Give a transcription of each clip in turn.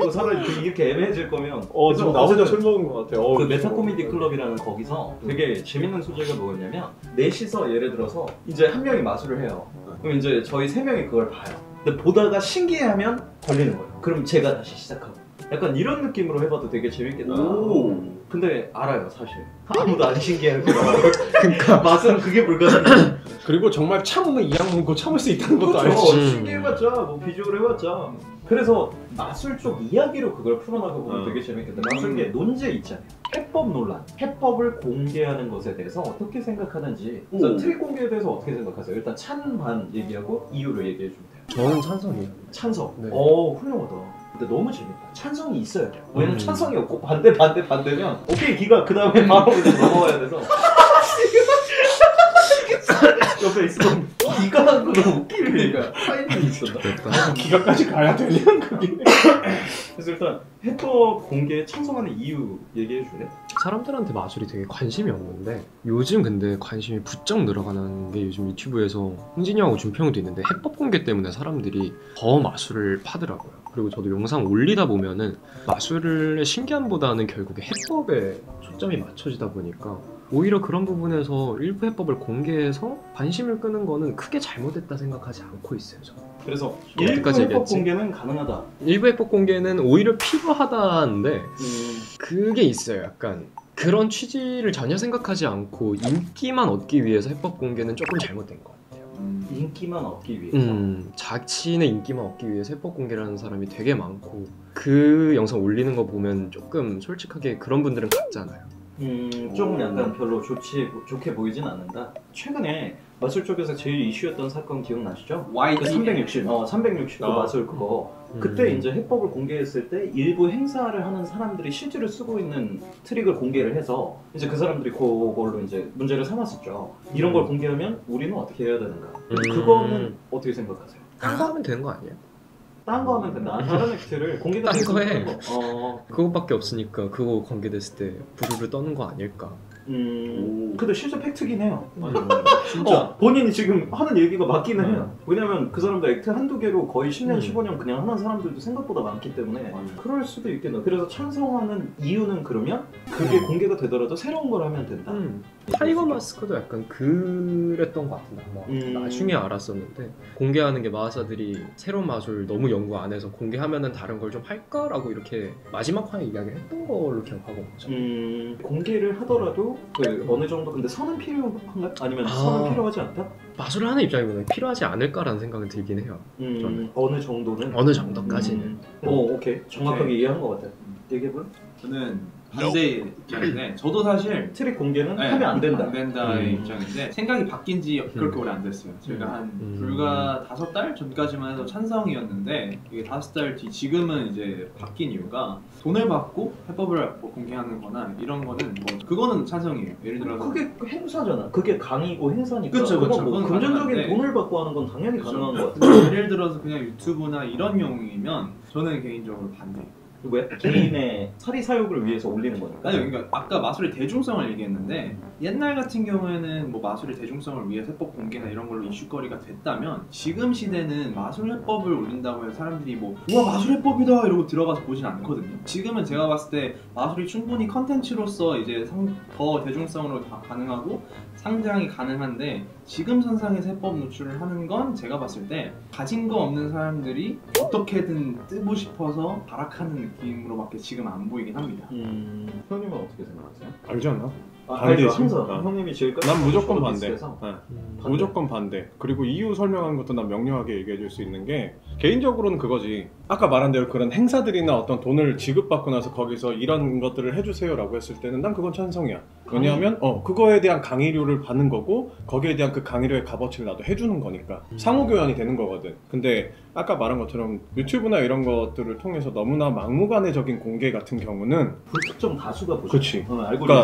차라리 이렇게 애매해질 거면 지금 나 혼자 술 먹은 것 같아. 그 메타 코미디 클럽이라는 거기서 되게 재밌는 소재가 뭐였냐면 넷이서 예를 들어서 이제 한 명이 마술을 해요. 그럼 이제 저희 세 명이 그걸 봐요. 근데 보다가 신기해하면 걸리는 거예요. 그럼 제가 다시 시작하고 약간 이런 느낌으로 해봐도 되게 재밌겠다. 근데 알아요 사실 아무도 안 신기해할 거야. 그러니까 마술은 그게 불가능해. 그리고 정말 참으면 이악 물고 참을 수 있다는 것도 그렇죠. 알지. 신기해봤자 뭐 비주얼 해봤자. 그래서 마술 쪽 이야기로 그걸 풀어나가보면 되게 재밌겠다. 마술계 논제 있잖아요. 해법 논란, 해법을 공개하는 것에 대해서 어떻게 생각하는지. 그래서 트릭 공개에 대해서 어떻게 생각하세요? 일단 찬반 얘기하고 이유를 얘기해 주면 돼요. 저는 찬성이에요. 찬성. 네. 훌륭하다. 근데 너무 재밌다. 찬성이 있어야 돼요. 왜냐면 찬성이 없고 반대면 오케이 기가 그 다음에 바로 그냥 넘어가야 돼서 옆에 있어. 기가 하고 너무 웃기니까 타이밍이 있었다. 기가까지 가야 되냐 그게. 그래서 일단 해법 공개에 찬성하는 이유 얘기해 줄래? 사람들한테 마술이 되게 관심이 없는데 요즘 근데 관심이 부쩍 늘어가는 게 요즘 유튜브에서 홍진이 형하고 준평도 있는데 해법 공개 때문에 사람들이 더 마술을 파더라고요. 그리고 저도 영상 올리다 보면은 마술의 신기함보다는 결국에 해법에 초점이 맞춰지다 보니까 오히려 그런 부분에서 일부 해법을 공개해서 관심을 끄는 거는 크게 잘못했다 생각하지 않고 있어요. 저는. 그래서 일부 해법 공개는 가능하다. 일부 해법 공개는 오히려 필요하다는데 그게 있어요. 약간 그런 취지를 전혀 생각하지 않고 인기만 얻기 위해서 해법 공개는 조금 잘못된 것 같아요. 인기만 얻기 위해서? 자신의 인기만 얻기 위해서 해법 공개를 하는 사람이 되게 많고 그 영상 올리는 거 보면 조금 솔직하게 그런 분들은 같잖아요. 좀 약간 별로 좋게 보이진 않는다. 최근에 마술 쪽에서 제일 이슈였던 사건 기억나시죠? 그 360도 마술 그거. 그때 이제 해법을 공개했을 때 일부 행사를 하는 사람들이 실제로 쓰고 있는 트릭을 공개를 해서 이제 그 사람들이 그걸로 이제 문제를 삼았었죠. 이런 걸 공개하면 우리는 어떻게 해야 되는가? 그거는 어떻게 생각하세요? 딴 거 하면 되는 거 아니에요? 딴 거 하면 된다. 다른 액트를 공개가 딴 거 해. 거. 그거밖에 없으니까 그거 공개됐을 때 부르르 떠는 거 아닐까? 근데 실제 팩트긴 해요. 맞아. 진짜. 본인이 지금 하는 얘기가 맞기는 해요. 왜냐면 그 사람들 액트 한두 개로 거의 10년, 15년 그냥 하는 사람들도 생각보다 많기 때문에 그럴 수도 있겠다. 그래서 찬성하는 이유는 그러면 그게 공개가 되더라도 새로운 걸 하면 된다. 타이거 마스크도 약간 그랬던 것 같은데 나중에 알았었는데 공개하는 게 마하사들이 새로운 마술 너무 연구 안 해서 공개하면은 다른 걸 좀 할까라고 이렇게 마지막 화에 이야기를 했던 걸로 기억하거든요. 공개를 하더라도 그 어느 정도 근데 선은 필요한가? 아니면 선은 필요하지 않다? 마술을 하는 입장이면 필요하지 않을까라는 생각은 들긴 해요. 어느 정도는? 어느 정도까지는. 오케이. 정확하게 이해한 것 같아요. 얘기해볼래? 저는 반대 입장인데 저도 사실 트릭 공개는 하면 안 된다. 안 된다의 입장인데 생각이 바뀐 지 그렇게 오래 안 됐어요. 제가 한 불과 5달 전까지만 해도 찬성이었는데 이게 5달 뒤 지금은 이제 바뀐 이유가 돈을 받고 해법을 뭐 공개하는 거나 이런 거는 뭐 그거는 찬성이에요. 예를 들어서 그게 행사잖아. 그게 강의고 행사니까. 그쵸. 뭐 금전적인 가능한데. 돈을 받고 하는 건 당연히 가능한 것 같아요. 예를 들어서 그냥 유튜브나 이런 용이면 저는 개인적으로 반대예요. 왜? 개인의 사리 사욕을 위해서 올리는 거니까. 아니요, 그러니까 아까 마술의 대중성을 얘기했는데 옛날 같은 경우에는 뭐 마술의 대중성을 위해서 해법 공개나 이런 걸로 이슈거리가 됐다면 지금 시대는 마술 해법을 올린다고 해서 사람들이 뭐 우와 마술 해법이다 이러고 들어가서 보진 않거든요. 지금은 제가 봤을 때 마술이 충분히 컨텐츠로서 이제 더 대중성으로 다 가능하고 상장이 가능한데 지금 선상에서 해법 노출을 하는 건 제가 봤을 때 가진 거 없는 사람들이 어떻게든 뜨고 싶어서 발악하는 느낌으로밖에 지금 안 보이긴 합니다. 형님은 어떻게 생각하세요? 알지 않아? 반대지. 반대지. 항상 형님이 제일까지 난 무조건 반대. 비슷해서. 무조건 반대. 그리고 이유 설명하는 것도 난 명료하게 얘기해 줄 수 있는 게 개인적으로는 그거지. 아까 말한 대로 그런 행사들이나 어떤 돈을 지급받고 나서 거기서 이런 것들을 해주세요 라고 했을 때는 난 그건 찬성이야. 왜냐하면 그거에 대한 강의료를 받는 거고 거기에 대한 그 강의료의 값어치를 나도 해주는 거니까 상호교환이 되는 거거든. 근데 아까 말한 것처럼 유튜브나 이런 것들을 통해서 너무나 막무가내적인 공개 같은 경우는 불특정 다수가 보죠. 그치. 알고리즘. 그러니까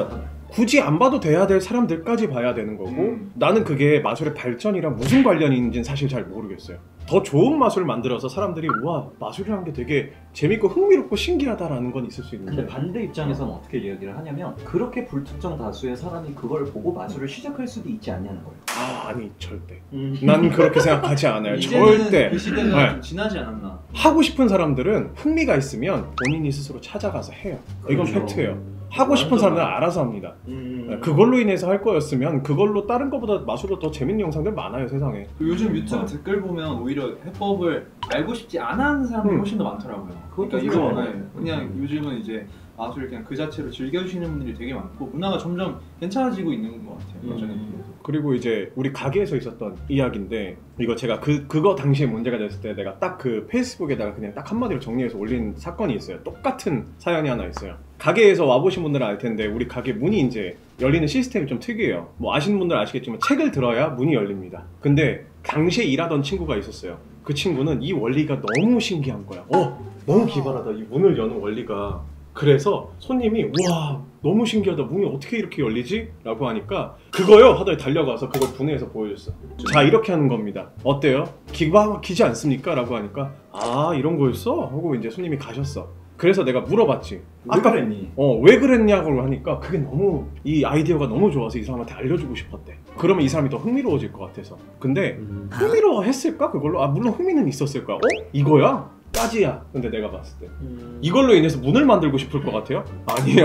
굳이 안 봐도 돼야 될 사람들까지 봐야 되는 거고 나는 그게 마술의 발전이랑 무슨 관련이 있는지는 사실 잘 모르겠어요. 더 좋은 마술을 만들어서 사람들이 우와 마술이라는 게 되게 재밌고 흥미롭고 신기하다라는 건 있을 수 근데 있는데 반대 입장에서는 어떻게 이야기를 하냐면 그렇게 불특정 다수의 사람이 그걸 보고 마술을 시작할 수도 있지 않냐는 거예요. 아니 절대 난 그렇게 생각하지 않아요. 이제는 절대. 그 시대가 네. 좀 지나지 않았나. 하고 싶은 사람들은 흥미가 있으면 본인이 스스로 찾아가서 해요. 이건 그렇죠. 팩트예요. 하고 싶은 완전 사람들은 알아서 합니다. 음. 그걸로 인해서 할 거였으면 그걸로 다른 거보다 마술로 더 재밌는 영상들 많아요 세상에. 요즘 유튜브 댓글 보면 오히려 해법을 알고 싶지 않아 하는 사람들이 훨씬 더 많더라고요. 그것도 이거 그래요. 네, 그냥 요즘은 이제 마술을 그냥 그 자체로 즐겨주시는 분들이 되게 많고 문화가 점점 괜찮아지고 있는 것 같아요. 예전에 비해서. 그리고 이제 우리 가게에서 있었던 이야기인데 이거 제가 그거 당시에 문제가 됐을 때 내가 딱 그 페이스북에다가 그냥 딱 한마디로 정리해서 올린 사건이 있어요. 똑같은 사연이 하나 있어요. 가게에서 와보신 분들은 알 텐데 우리 가게 문이 이제 열리는 시스템이 좀 특이해요. 뭐 아시는 분들은 아시겠지만 책을 들어야 문이 열립니다. 근데 당시에 일하던 친구가 있었어요. 그 친구는 이 원리가 너무 신기한 거야. 너무 기발하다. 이 문을 여는 원리가. 그래서 손님이 우와 너무 신기하다. 문이 어떻게 이렇게 열리지? 라고 하니까 그거요 하더니 달려가서 그걸 분해해서 보여줬어. 자 이렇게 하는 겁니다. 어때요? 기가 막히지 않습니까? 라고 하니까 아 이런 거였어? 하고 이제 손님이 가셨어. 그래서 내가 물어봤지. 왜 그랬니? 왜 그랬냐고 하니까 그게 너무 이 아이디어가 너무 좋아서 이 사람한테 알려주고 싶었대. 그러면 이 사람이 더 흥미로워질 것 같아서. 근데 흥미로워했을까? 그걸로? 물론 흥미는 있었을 거야. 이거야? 까지야. 근데 내가 봤을 때 이걸로 인해서 문을 만들고 싶을 것 같아요? 아니에요.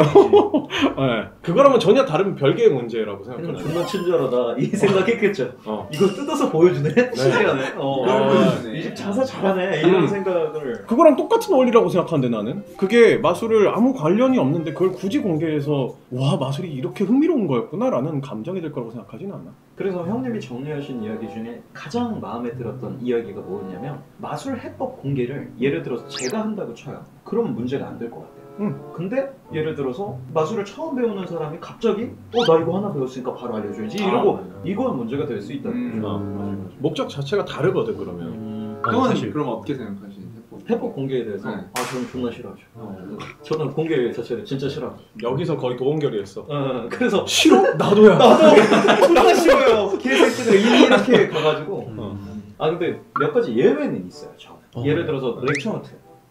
네. 그거랑은 전혀 다른 별개의 문제라고 생각해요. 존나 친절하다 이 생각했겠죠. 이거 뜯어서 보여주네? 신기하네. 보여주네. 이 집 장사 잘하네 이런 생각을. 그거랑 똑같은 원리라고 생각하는데 나는 그게 마술을 아무 관련이 없는데 그걸 굳이 공개해서 와 마술이 이렇게 흥미로운 거였구나 라는 감정이 들 거라고 생각하진 않아. 그래서 형님이 정리하신 이야기 중에 가장 마음에 들었던 이야기가 뭐였냐면 마술 해법 공개를 예를 들어서 제가 한다고 쳐요. 그러면 문제가 안 될 것 같아요. 근데 예를 들어서 마술을 처음 배우는 사람이 갑자기 나 이거 하나 배웠으니까 바로 알려줘야지 이러고 이건 문제가 될 수 있다. 목적 자체가 다르거든 그러면. 그건 사실 그럼 어떻게 생각하시는 해법? 해법 공개에 대해서 네. 저는 존나 싫어하죠. 저는 공개 자체를 진짜 싫어하죠. 여기서 거의 도원결의했어. 그래서 싫어? 나도야. 존나 싫어요. 개새끼들 이렇게 가가지고. 근데 몇 가지 예외는 있어요. 저는. 예를 들어서 렉처 노트.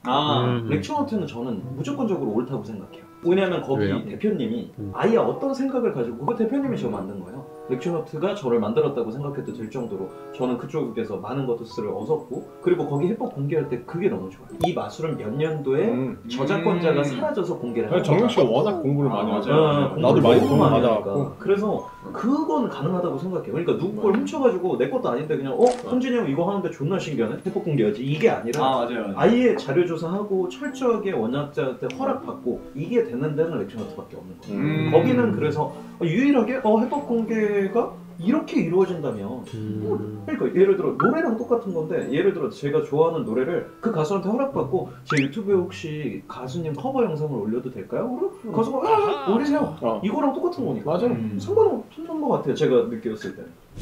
렉처 노트는 저는 무조건적으로 옳다고 생각해요. 왜냐면 거기 왜요? 대표님이 아예 어떤 생각을 가지고 그 대표님이 저 만든 거예요. 렉처 노트가 저를 만들었다고 생각해도 될 정도로 저는 그쪽에서 많은 것들을 얻었고 그리고 거기 해법 공개할 때 그게 너무 좋아요. 이 마술은 몇 년도에 저작권자가 사라져서 공개를 하는 정영 씨가 거다. 워낙 공부를 많이 하죠. 맞아요. 나도 많이 너무 공부 많이 받아갖고. 하니까. 그래서 그건 가능하다고 생각해요. 그러니까 누구 걸 훔쳐가지고 내 것도 아닌데 그냥 현진이 형 이거 하는데 존나 신기하네? 해법 공개하지. 이게 아니라 맞아요. 아예 자료 조사하고 철저하게 원작자한테 허락받고 이게 되는 데는 렉처 노트밖에 없는 거예요. 거기는 그래서 유일하게 해법 공개가 이렇게 이루어진다면 그러니까 예를 들어 노래랑 똑같은 건데 예를 들어 제가 좋아하는 노래를 그 가수한테 허락받고 제 유튜브에 혹시 가수님 커버 영상을 올려도 될까요? 그럼 가수가 올리세요. 이거랑 똑같은 거니까 맞아. 상관없는 것 같아요. 제가 느꼈을 때.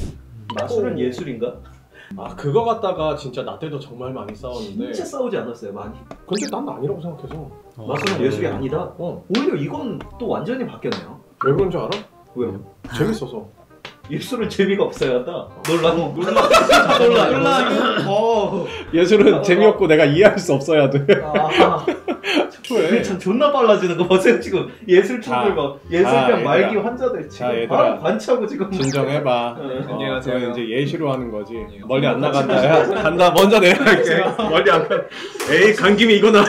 마술은 예술인가? 그거 갖다가 진짜 나 때도 정말 많이 싸웠는데 진짜 싸우지 않았어요 많이. 근데 난 아니라고 생각해서. 마술은 예술이 아니다? 오히려 이건 또 완전히 바뀌었네요. 왜 그런 줄 알아? 왜요? 재밌어서. 예술은 재미가 없어야 한다? 놀라. 예술은 재미없고 내가 이해할 수 없어야 돼. 그게 참 존나 빨라지는 거 보세요 지금. 예술 쪽을 막 예술병 말기 환자들 지금 바로 관차고 지금. 진정해봐. 안녕하세요. 그건 이제 예시로 하는 거지. 멀리 안 나간다. 야, 간다. 먼저 내려갈게. 멀리 안 가. 에이 간 김에 이거나.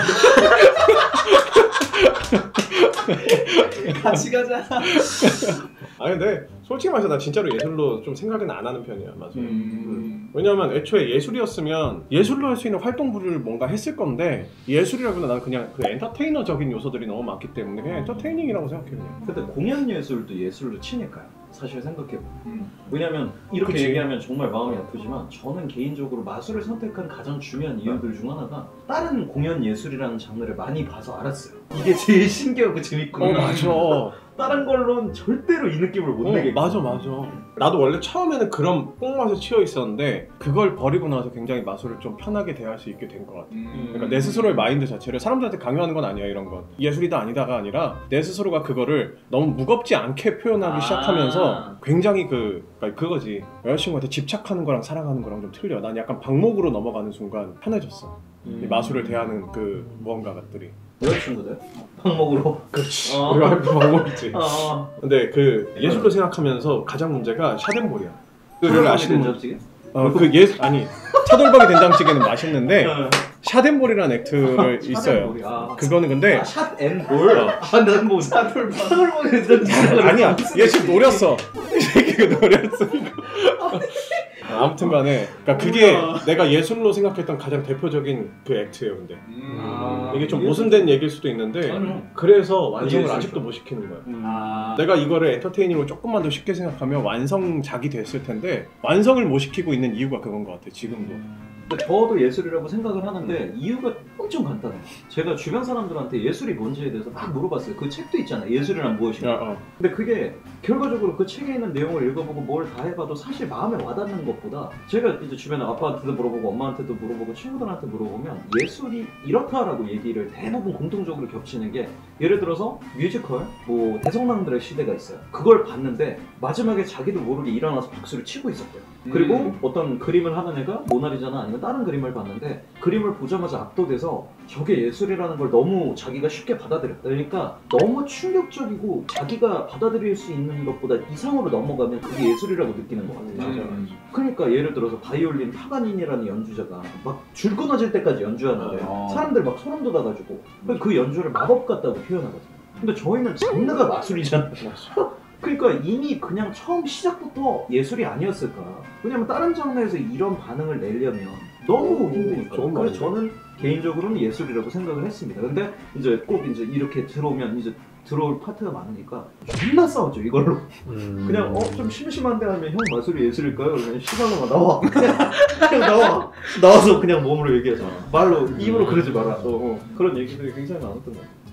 같이 가자. 근데 솔직히 말해서 나 진짜로 예술로 좀 생각은 안 하는 편이야. 맞아. 왜냐면 애초에 예술이었으면 예술로 할 수 있는 활동부를 뭔가 했을 건데 예술이라고는 난 그냥 그 엔터테이너적인 요소들이 너무 많기 때문에 그냥 엔터테이닝이라고 생각해 그냥. 근데 공연 예술도 예술로 치니까요. 사실 생각해보면. 왜냐면 이렇게 그치. 얘기하면 정말 마음이 아프지만 저는 개인적으로 마술을 선택한 가장 중요한 이유들 중 하나가 다른 공연 예술이라는 장르를 많이 봐서 알았어요. 이게 제일 신기하고 재밌고. 맞아. 다른 걸로는 절대로 이 느낌을 못 내게. 맞아. 나도 원래 처음에는 그런 뽕맛에 치여 있었는데 그걸 버리고 나서 굉장히 마술을 좀 편하게 대할 수 있게 된 것 같아. 그러니까 내 스스로의 마인드 자체를 사람들한테 강요하는 건 아니야. 이런 건 예술이다 아니다가 아니라 내 스스로가 그거를 너무 무겁지 않게 표현하기 시작하면서 굉장히 그러니까 그거지. 여자친구한테 집착하는 거랑 사랑하는 거랑 좀 틀려. 난 약간 방목으로 넘어가는 순간 편해졌어. 이 마술을 대하는 그 무언가들이. 여자친구들? 방목으로. 그렇지. 우리가 방목이지. 아. 근데 그 예술로 생각하면서 가장 문제가 샤덴볼이야. 그를 아시는 분? 아니 차돌박이 된장찌개는 맛있는데 샤덴볼이라는 액트를 있어요. 그거는 근데 샷앤볼? 난 뭐 차돌박이 된장찌개 아니야. 얘 지금 노렸어. 이 새끼가 노렸어. 아무튼간에 그러니까 그게 내가 예술로 생각했던 가장 대표적인 그 액트예요. 근데 이게 좀 모순된 얘기일 수도 있는데 그래서 완성을 아직도 못 시키는 거야. 내가 이거를 엔터테이닝으로 조금만 더 쉽게 생각하면 완성작이 됐을 텐데 완성을 못 시키고 있는 이유가 그건 것 같아. 지금도. 근데 저도 예술이라고 생각을 하는데 이유가 엄청 간단해요. 제가 주변 사람들한테 예술이 뭔지에 대해서 막 물어봤어요. 그 책도 있잖아요. 예술이란 무엇인가. 근데 그게 결과적으로 그 책에 있는 내용을 읽어보고 뭘 다 해봐도 사실 마음에 와닿는 것보다 제가 이제 주변에 아빠한테도 물어보고 엄마한테도 물어보고 친구들한테 물어보면 예술이 이렇다라고 얘기를 대부분 공통적으로 겹치는 게 예를 들어서 뮤지컬, 뭐 대성당들의 시대가 있어요. 그걸 봤는데 마지막에 자기도 모르게 일어나서 박수를 치고 있었대요. 그리고 어떤 그림을 하는 애가 모나리자나 아니면 다른 그림을 봤는데 그림을 보자마자 압도돼서 저게 예술이라는 걸 너무 자기가 쉽게 받아들였다. 그러니까 너무 충격적이고 자기가 받아들일 수 있는 것보다 이상으로 넘어가면 그게 예술이라고 느끼는 것 같아요. 그러니까 예를 들어서 바이올린 파가니니라는 연주자가 막 줄 끊어질 때까지 연주하는데 사람들 막 소름 돋아가지고 그 연주를 마법 같다고 표현하거든요. 근데 저희는 장르가 마술이잖아요. 그러니까 이미 그냥 처음 시작부터 예술이 아니었을까. 왜냐면 다른 장르에서 이런 반응을 내려면 너무 힘드니까. 그래서 저는 개인적으로는 예술이라고 생각을 했습니다. 근데 이제 꼭 이제 이렇게 들어오면 이제 들어올 파트가 많으니까 존나 싸웠죠 이걸로. 그냥 좀 심심한데 하면 형 마술이 예술일까요? 그러면 시발로만 나와. 그냥 나와서 그냥 몸으로 얘기하잖아. 말로 입으로 그러지 마라. 그런 얘기들이 굉장히 많았던 것 같아요.